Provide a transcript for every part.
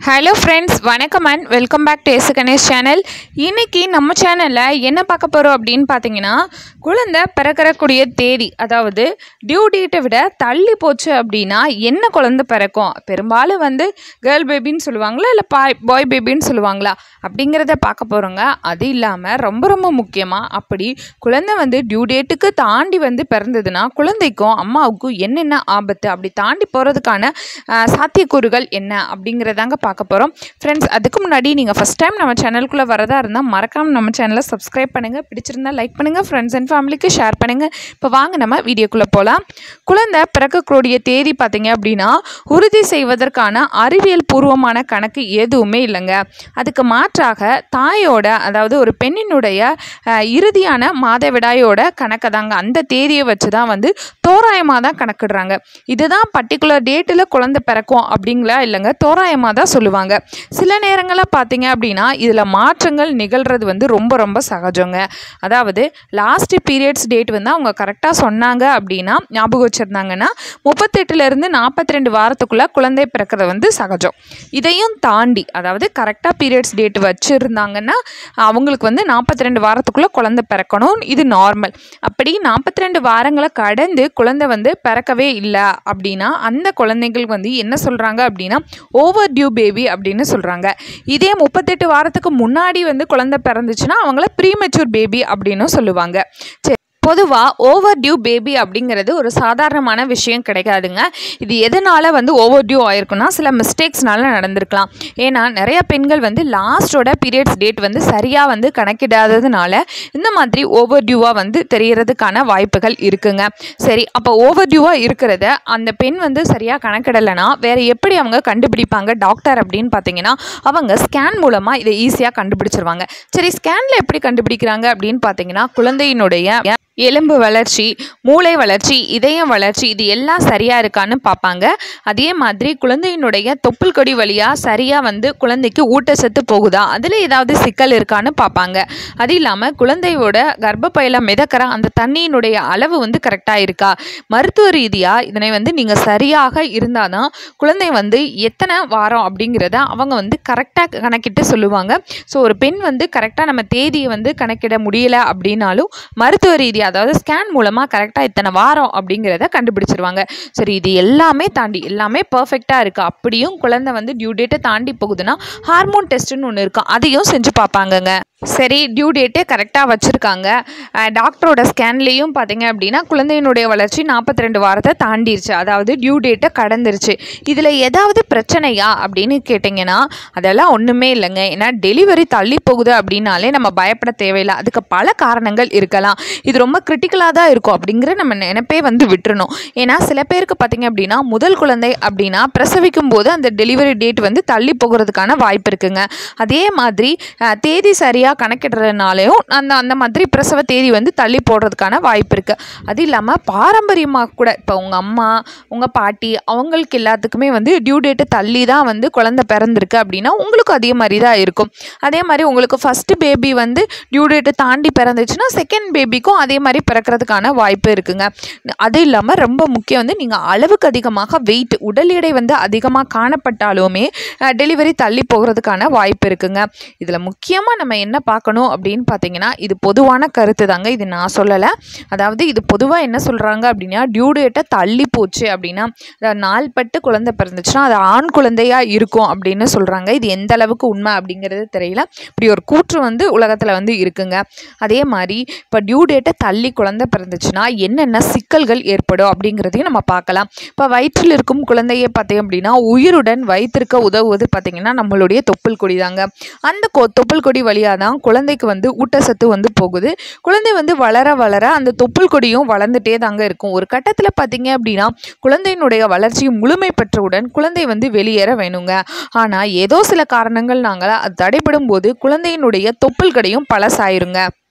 Hello friends, வணக்கம் and welcome back to S Ganesh channel. இன்றைக்கி நம்ம சேனலில் என்ன பார்க்க போகிறோம் அப்படின்னு பார்த்தீங்கன்னா, குழந்தை பிறக்கக்கூடிய தேதி, அதாவது டியூ டேட்டை விட தள்ளி போச்சு அப்படின்னா என்ன குழந்தை பிறக்கும். பெரும்பாலும் கேர்ள் பேபின்னு சொல்லுவாங்களா இல்லை பாய் பேபின்னு சொல்லுவாங்களா அப்படிங்கிறத பார்க்க போகிறோங்க. அது இல்லாமல் ரொம்ப ரொம்ப முக்கியமாக, அப்படி குழந்தை டியூ டேட்டுக்கு தாண்டி பிறந்ததுன்னா குழந்தைக்கும் அம்மாவுக்கும் என்னென்ன ஆபத்து, அப்படி தாண்டி போகிறதுக்கான சாத்தியக்கூறுகள் என்ன அப்படிங்கிறதாங்க பார்க்க போகிறோம். ஃப்ரெண்ட்ஸ், அதுக்கு முன்னாடி நீங்கள் ஃபஸ்ட் டைம் நம்ம சேனலுக்குள்ளே வரதா இருந்தால் மறக்காமல் நம்ம சேனலை சப்ஸ்கிரைப் பண்ணுங்கள். பிடிச்சிருந்தால் லைக் பண்ணுங்கள், ஃப்ரெண்ட்ஸ் அண்ட் ஃபேமிலிக்கு ஷேர் பண்ணுங்கள். இப்போ வாங்க நம்ம வீடியோக்குள்ளே போகலாம். குழந்தை பிறக்கக்கூடிய தேதி பார்த்தீங்க அப்படின்னா உறுதி செய்வதற்கான அறிவியல் பூர்வமான கணக்கு எதுவுமே இல்லைங்க. அதுக்கு மாற்றாக தாயோட, அதாவது ஒரு பெண்ணினுடைய இறுதியான மாதவிடாயோட கணக்கை தாங்க, அந்த தேதியை வச்சு தான் தோராயமாக தான் கணக்கிடுறாங்க. இதுதான் பர்டிகுலர் டேட்டில் குழந்தை பிறக்கும் அப்படிங்களா இல்லைங்க, தோராயமாக தான் சொல்லுவாங்க. சில நேரங்களில் பார்த்தீங்க அப்படின்னா இதில் மாற்றங்கள் நிகழ்கிறது ரொம்ப ரொம்ப சகஜங்க. அதாவது லாஸ்ட் பீரியட்ஸ் டேட் அவங்க கரெக்டாக சொன்னாங்க அப்படின்னா, ஞாபகம் வச்சுருந்தாங்கன்னா 38லேருந்து 42 வாரத்துக்குள்ளே குழந்தை பிறக்கிறது சகஜம். இதையும் தாண்டி, அதாவது கரெக்டாக பீரியட்ஸ் டேட் வச்சுருந்தாங்கன்னா அவங்களுக்கு 42 வாரத்துக்குள்ளே குழந்தை பிறக்கணும், இது நார்மல். அப்படி 42 வாரங்களை கடந்து குழந்தை பிறக்கவே இல்லை அப்படின்னா அந்த குழந்தைகள் என்ன சொல்கிறாங்க அப்படின்னா ஓவர் டியூ பேபி அப்படின்னு சொல்கிறாங்க. இதே 38 வாரத்துக்கு முன்னாடி குழந்தை பிறந்துச்சுன்னா அவங்கள ப்ரீமெச்சூர் பேபி அப்படின்னு சொல்லுவாங்க. சரி, பொதுவாக ஓவர் டியூ பேபி அப்படிங்கிறது ஒரு சாதாரணமான விஷயம் கிடைக்காதுங்க. இது எதனால் ஓவர் டியூ ஆயிருக்குன்னா சில மிஸ்டேக்ஸ்னால நடந்திருக்கலாம். ஏன்னா நிறைய பெண்கள் லாஸ்டோட பீரியட்ஸ் டேட் சரியாக கணக்கிடாததுனால இந்த மாதிரி ஓவர் டியூவாக தெரியறதுக்கான வாய்ப்புகள் இருக்குங்க. சரி, அப்போ ஓவர் டியூவாக இருக்கிறத அந்த பெண் சரியாக கணக்கிடலைன்னா வேறு எப்படி அவங்க கண்டுபிடிப்பாங்க டாக்டர் அப்படின்னு பார்த்தீங்கன்னா, அவங்க ஸ்கேன் மூலமாக இதை ஈஸியாக கண்டுபிடிச்சிருவாங்க. சரி, ஸ்கேனில் எப்படி கண்டுபிடிக்கிறாங்க அப்படின்னு பார்த்தீங்கன்னா, குழந்தையினுடைய எலும்பு வளர்ச்சி, மூளை வளர்ச்சி, இதயம் வளர்ச்சி, இது எல்லாம் சரியாக இருக்கான்னு பார்ப்பாங்க. அதே மாதிரி குழந்தையினுடைய தொப்புள் கொடி வழியாக சரியாக குழந்தைக்கு ஊட்டச்சத்து போகுதா, அதில் ஏதாவது சிக்கல் இருக்கான்னு பார்ப்பாங்க. அது இல்லாமல் குழந்தையோட கர்ப்பப்பையில் மிதக்கிற அந்த தண்ணியினுடைய அளவு கரெக்டாக இருக்கா. மருத்துவ ரீதியாக இதனை நீங்கள் சரியாக இருந்தால் தான் குழந்தை எத்தனை வாரம் அப்படிங்கிறத அவங்க கரெக்டாக கணக்கிட்டு சொல்லுவாங்க. ஸோ ஒரு பெண் கரெக்டாக நம்ம தேதியை கணக்கிட முடியலை அப்படின்னாலும் மருத்துவ ரீதியாக, அதாவது ஸ்கேன் மூலமாக கரெக்டாக இத்தனை வாரம் அப்படிங்கிறத கண்டுபிடிச்சிருவாங்க. சரி, இது எல்லாமே தாண்டி எல்லாமே பர்ஃபெக்டாக இருக்குது, அப்படியும் குழந்தை டியூ டேட்டை தாண்டி போகுதுன்னா ஹார்மோன் டெஸ்ட்டுன்னு ஒன்று இருக்கும், அதையும் செஞ்சு பார்ப்பாங்கங்க. சரி, டியூ டேட்டே கரெக்டாக வச்சுருக்காங்க. டாக்டரோட ஸ்கேன்லேயும் பார்த்தீங்க அப்படின்னா குழந்தையினுடைய வளர்ச்சி 42 வாரத்தை தாண்டிருச்சு, அதாவது டியூ டேட்டை கடந்துருச்சு. இதில் ஏதாவது பிரச்சனையா அப்படின்னு கேட்டிங்கன்னா அதெல்லாம் ஒன்றுமே இல்லைங்க. ஏன்னா டெலிவரி தள்ளி போகுது அப்படின்னாலே நம்ம பயப்பட தேவையில்லை. அதுக்கு பல காரணங்கள் இருக்கலாம். இது ரொம்ப கிரிட்டிக்கலாக தான் இருக்கும் அப்படிங்கிற நம்ம நினைப்பே விட்டுறணும். ஏன்னா சில பேருக்கு பார்த்தீங்க அப்படின்னா முதல் குழந்தை அப்படின்னா பிரசவிக்கும் போது அந்த டெலிவரி டேட் தள்ளி போகிறதுக்கான வாய்ப்பு இருக்குங்க. அதே மாதிரி தேதி சரியாக கணக்கிடுறதுனாலையும் அந்த மாதிரி பிரசவ தேதி தள்ளி போடுறதுக்கான வாய்ப்பு இருக்குது. அது இல்லாமல் பாரம்பரியமாக கூட இப்போ உங்கள் அம்மா, உங்கள் பாட்டி, அவங்களுக்கு எல்லாத்துக்குமே டியூ டேட்டு தள்ளி தான் குழந்தை பிறந்திருக்கு அப்படின்னா உங்களுக்கும் அதே மாதிரி தான் இருக்கும். அதே மாதிரி உங்களுக்கு ஃபஸ்ட்டு பேபி டியூ டேட்டு தாண்டி பிறந்துச்சுன்னா செகண்ட் பேபிக்கும் அதே மாதிரி பிறக்கிறதுக்கான வாய்ப்பு இருக்குங்க. அது இல்லாமல் ரொம்ப முக்கியம் நீங்கள் அளவுக்கு அதிகமாக வெயிட், உடல் எடை அதிகமாக காணப்பட்டாலுமே டெலிவரி தள்ளி போகிறதுக்கான வாய்ப்பு இருக்குங்க. இதில் முக்கியமாக நம்ம என்ன பார்க்கணும் அப்படின்னு பார்த்தீங்கன்னா, இது பொதுவான கருத்து தாங்க, இது நான் சொல்லலை. அதாவது இது பொதுவாக என்ன சொல்கிறாங்க அப்படின்னா, டியூ டேட்டை தள்ளி போச்சு அப்படின்னா, நாள்பட்டு குழந்தை பிறந்துச்சுன்னா அது ஆண் குழந்தையாக இருக்கும் அப்படின்னு சொல்கிறாங்க. இது எந்த அளவுக்கு உண்மை அப்படிங்கிறது தெரியல. இப்படி ஒரு கூற்று உலகத்தில் இருக்குங்க. அதே மாதிரி இப்போ டியூ டேட்டை தள்ளி குழந்தை பிறந்துச்சுன்னா என்னென்ன சிக்கல்கள் ஏற்படும் அப்படிங்கிறதையும் நம்ம பார்க்கலாம். இப்போ வயிற்றில் இருக்கும் குழந்தையை பார்த்தீங்க அப்படின்னா உயிருடன் வைத்திருக்க உதவுவது பார்த்தீங்கன்னா நம்மளுடைய தொப்புள் கொடி தாங்க. அந்த தொப்புள் கொடி வழியாக தான் குழந்தைக்கு ஊட்டச்சத்து போகுது. குழந்தை வளர வளர அந்த தொப்புள் கொடியும் வளர்ந்துட்டே தாங்க இருக்கும். ஒரு கட்டத்தில் பார்த்தீங்க அப்படின்னா குழந்தையினுடைய வளர்ச்சி முழுமை பெற்றவுடன் குழந்தை வெளியேற வேணுங்க. ஆனால் ஏதோ சில காரணங்கள் அது தடைபடும் போது குழந்தையினுடைய தொப்புள் கொடியும் பழசாயிருங்க.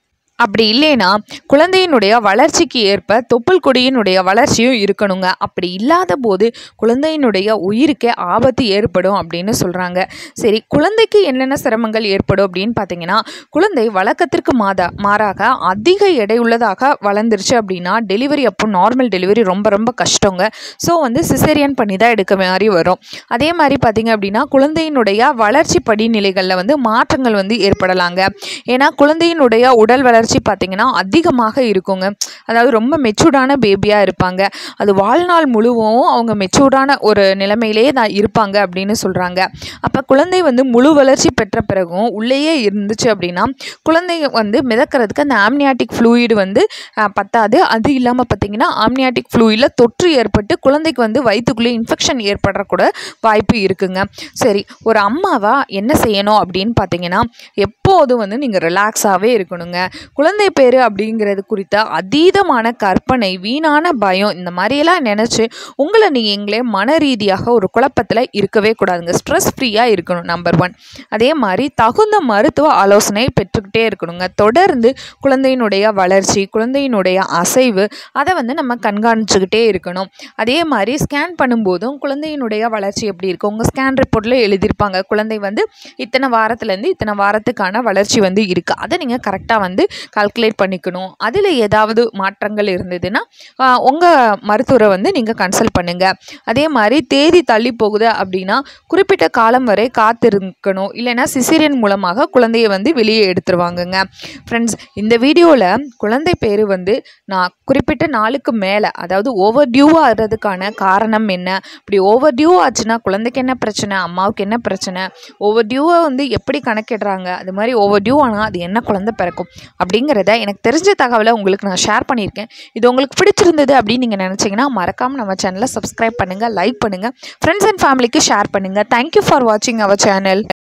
அப்படி இல்லைன்னா குழந்தையினுடைய வளர்ச்சிக்கு ஏற்ப தொப்புள் கொடியினுடைய வளர்ச்சியும் இருக்கணுங்க. அப்படி இல்லாத போது குழந்தையினுடைய உயிருக்கே ஆபத்து ஏற்படும் அப்படின்னு சொல்கிறாங்க. சரி, குழந்தைக்கு என்னென்ன சிரமங்கள் ஏற்படும் அப்படின்னு பார்த்தீங்கன்னா, குழந்தை வழக்கத்திற்கு மாறாக அதிக எடை உள்ளதாக வளர்ந்துருச்சு அப்படின்னா டெலிவரி அப்போ நார்மல் டெலிவரி ரொம்ப ரொம்ப கஷ்டங்க. ஸோ சிசேரியன் பண்ணி தான் எடுக்க மாதிரி வரும். அதே மாதிரி பார்த்தீங்க அப்படின்னா குழந்தையினுடைய வளர்ச்சி படிநிலைகளில் மாற்றங்கள் ஏற்படலாங்க. ஏன்னா குழந்தையினுடைய உடல் வளர்ச்சி பார்த்தீங்கன்னா அதிகமாக இருக்குங்க. அதாவது ரொம்ப மெச்சூர்டான பேபியாக இருப்பாங்க. அது வாழ்நாள் முழுவதும் அவங்க மெச்சூர்டான ஒரு நிலைமையிலே தான் இருப்பாங்க அப்படின்னு சொல்கிறாங்க. அப்போ குழந்தை முழு வளர்ச்சி பெற்ற பிறகும் உள்ளேயே இருந்துச்சு அப்படின்னா குழந்தை மிதக்கிறதுக்கு அந்த ஆம்னியாட்டிக் ஃப்ளூயிடு பத்தாது. அது இல்லாமல் பார்த்தீங்கன்னா ஆம்னியாட்டிக் ஃப்ளூயிடில் தொற்று ஏற்பட்டு குழந்தைக்கு வயிற்றுக்குள்ளே இன்ஃபெக்ஷன் ஏற்படக்கூட வாய்ப்பு இருக்குங்க. சரி, ஒரு அம்மாவா என்ன செய்யணும் அப்படின்னு பார்த்தீங்கன்னா, எப்போதும் நீங்கள் ரிலாக்ஸாகவே இருக்கணுங்க. குழந்தை பேரு அப்படிங்கிறது குறித்த அதீதமான கற்பனை, வீணான பயம், இந்த மாதிரியெல்லாம் நினச்சி உங்களை நீங்களே மன ரீதியாக ஒரு குழப்பத்தில் இருக்கவே கூடாதுங்க. ஸ்ட்ரெஸ் ஃப்ரீயாக இருக்கணும், நம்பர் 1. அதே மாதிரி தகுந்த மருத்துவ ஆலோசனை பெற்றுக்கிட்டே இருக்கணுங்க. தொடர்ந்து குழந்தையினுடைய வளர்ச்சி, குழந்தையினுடைய அசைவு அதை நம்ம கண்காணிச்சுக்கிட்டே இருக்கணும். அதே மாதிரி ஸ்கேன் பண்ணும்போதும் குழந்தையினுடைய வளர்ச்சி எப்படி இருக்குது உங்கள் ஸ்கேன் ரிப்போர்ட்டில் எழுதியிருப்பாங்க. குழந்தை இத்தனை வாரத்துலேருந்து இத்தனை வாரத்துக்கான வளர்ச்சி இருக்குது. அதை நீங்கள் கரெக்டாக கால்குலேட் பண்ணிக்கணும். அதில் ஏதாவது மாற்றங்கள் இருந்ததுன்னா உங்கள் மருத்துவரை நீங்கள் கன்சல்ட் பண்ணுங்கள். அதே மாதிரி தேதி தள்ளி போகுது அப்படின்னா குறிப்பிட்ட காலம் வரை காத்திருக்கணும். இல்லைன்னா சிசேரியன் மூலமாக குழந்தையை வெளியே எடுத்துருவாங்கங்க. ஃப்ரெண்ட்ஸ், இந்த வீடியோவில் குழந்தை பேர் நான் குறிப்பிட்ட நாளுக்கு மேலே, அதாவது ஓவர் டியூ ஆகிறதுக்கான காரணம் என்ன, இப்படி ஓவர் டியூ ஆச்சுன்னா குழந்தைக்கு என்ன பிரச்சனை, அம்மாவுக்கு என்ன பிரச்சனை, ஓவர் டியூவை எப்படி கணக்கிடுறாங்க, அது மாதிரி ஓவர் டியூ ஆனால் அது என்ன குழந்தை பிறக்கும் அப்படிங்கிறத எனக்கு தெரிஞ்ச தகவலை உங்களுக்கு நான் ஷேர் பண்ணியிருக்கேன். இது உங்களுக்கு பிடிச்சிருந்தது அப்படின்னு நீங்கள் நினச்சிங்கன்னா மறக்காமல் நம்ம சேனலை சப்ஸ்கிரைப் பண்ணுங்கள், லைக் பண்ணுங்கள், ஃப்ரெண்ட்ஸ் அண்ட் ஃபேமிலிக்கு ஷேர் பண்ணுங்கள். தேங்க்யூ ஃபார் வாட்சிங் அவர் சேனல்.